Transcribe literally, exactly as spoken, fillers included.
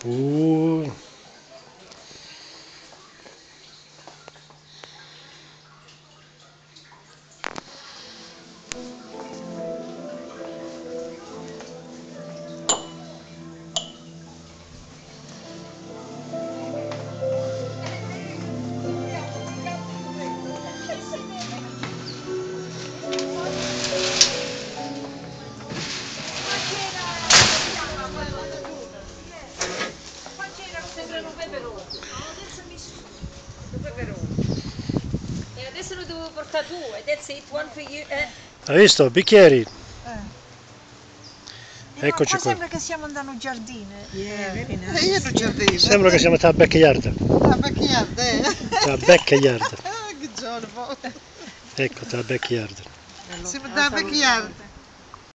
Uh. E adesso lo devo portare due, that's it, one for you. Eh. Hai visto? Bicchieri. Eh. Eccoci qua qua. sembra che siamo andando in giardino. Yeah, very E nice. io non giardino. Sembra che siamo a backyard. Ah, backyard, eh. A backyard. Ah, che giorno. Ecco, a backyard. Siamo da backyard.